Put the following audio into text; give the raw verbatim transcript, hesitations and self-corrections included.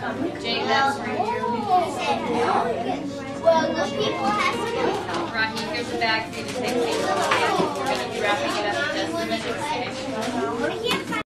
Jake, that's for you. Well, the people have to go. Rocky, here's the bag for you to take.